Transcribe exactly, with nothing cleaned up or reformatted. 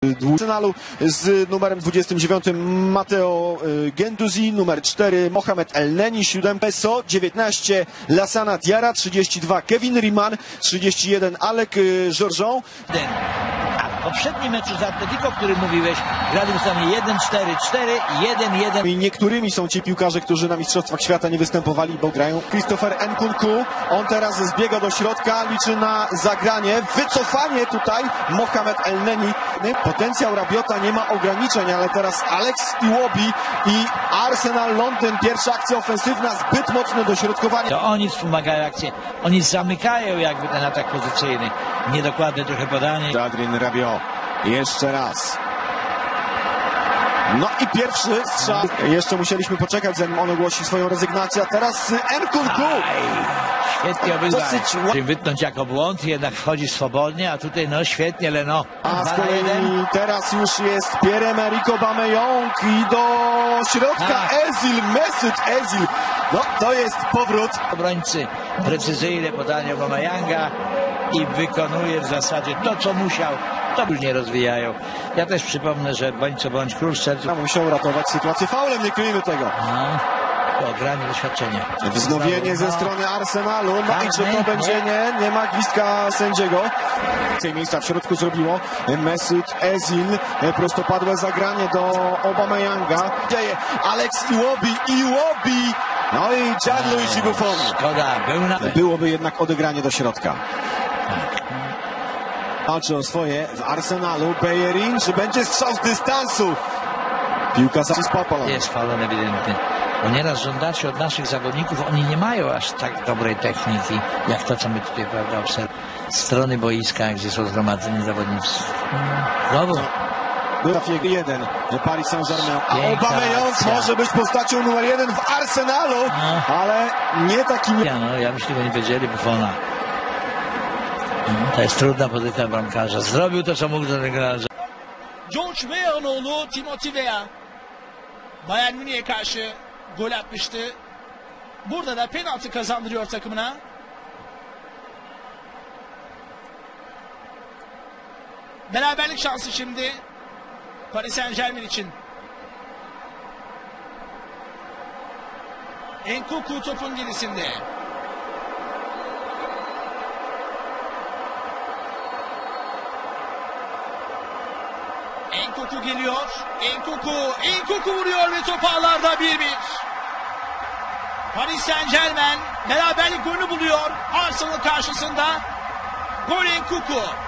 Arsenalu z numerem dwudziestym dziewiątym Matteo Guendouzi, numer cztery Mohamed El Neni, siedem Peso, dziewiętnaście Lassana Diarra, trzydzieści dwa Kevin Riemann, trzydzieści jeden Alec Georgeon. A w poprzednim meczu z Atletico, o którym mówiłeś, grali w stanie jeden cztery cztery, jeden jeden. I niektórymi są ci piłkarze, którzy na Mistrzostwach Świata nie występowali, bo grają. Christopher Nkunku, on teraz zbiega do środka, liczy na zagranie, wycofanie tutaj Mohamed El Neni. Potencjał Rabiota nie ma ograniczeń, ale teraz Alex Iwobi i Arsenal Londyn, pierwsza akcja ofensywna, zbyt mocne dośrodkowanie. To oni wspomagają akcję, oni zamykają jakby ten atak pozycyjny. Niedokładne trochę podanie. Adrien Rabiot, jeszcze raz. No i pierwszy strzał. Jeszcze musieliśmy poczekać, zanim on ogłosi swoją rezygnację. A teraz Nkunku. Świetnie obydwaj. Dosyć wytnąć jako błąd, jednak wchodzi swobodnie, a tutaj no świetnie Leno. A z kolei teraz już jest Pierre-Emerick Aubameyang i do środka Ezil, Mesut Ezil. No to jest powrót. Obrońcy precyzyjne podanie Aubameyanga i wykonuje w zasadzie to, co musiał. To już nie rozwijają. Ja też przypomnę, że bądź co bądź król serca musiał ratować sytuację faulem, nie kryjmy tego. No, to granie doświadczenie. Wznowienie ze strony Arsenalu. No i czy to będzie nie? Nie ma gwizdka sędziego. Tej miejsca w środku zrobiło Mesut Ezil. Prostopadłe zagranie do Aubameyanga. Dzieje Alex Iwobi. Iwobi. No i Gianluigi Buffon. Szkoda, był na... Byłoby jednak odegranie do środka. Walczy o swoje w Arsenalu. Bellerin, czy będzie strzał z dystansu? Piłka za spopolą. Jest falon ewidentny. Bo nieraz żądacie od naszych zawodników, oni nie mają aż tak dobrej techniki, jak to, co my tutaj, prawda, obserwujemy. Strony boiska, gdzie są zgromadzeni zawodnicy. Znowu. Trafiek jeden, Paris Saint-Germain. A Aubameyang może być postacią numer jeden w Arsenalu, no. Ale nie takim... Ja, no, ja myślę, że nie wiedzieli Buffona. To jest trudna pozycja bramkarza. Zrobił to, co mógł do tego. George Weah'ın oğlu Timothy Weah Bayern Münih'e karşı gol atmıştı. Burada da penaltı kazandırıyor takımına. Beraberlik şansı şimdi Paris Saint-Germain için. Nkunku topun gerisinde. Nkunku geliyor. Nkunku, Nkunku vuruyor ve top ağlarda bir bir. Paris Saint-Germain beraberlik golünü buluyor Arsenal karşısında. Gol Nkunku.